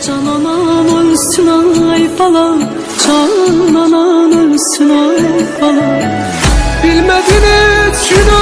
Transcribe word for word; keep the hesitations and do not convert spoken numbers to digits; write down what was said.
Cananam ölsün ay falan, cananam ölsün ay falan. Bilmedin hiç